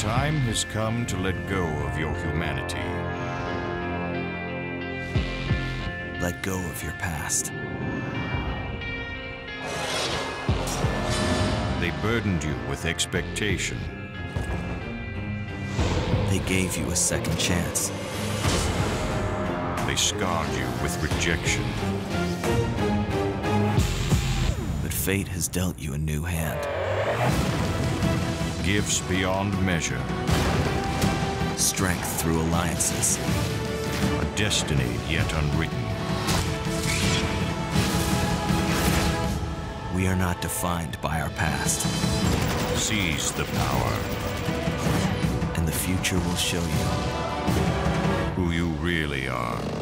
time has come to let go of your humanity. Let go of your past. They burdened you with expectation. They gave you a second chance. They scarred you with rejection. But fate has dealt you a new hand. Gifts beyond measure. Strength through alliances. A destiny yet unwritten. We are not defined by our past. Seize the power. And the future will show you who you really are.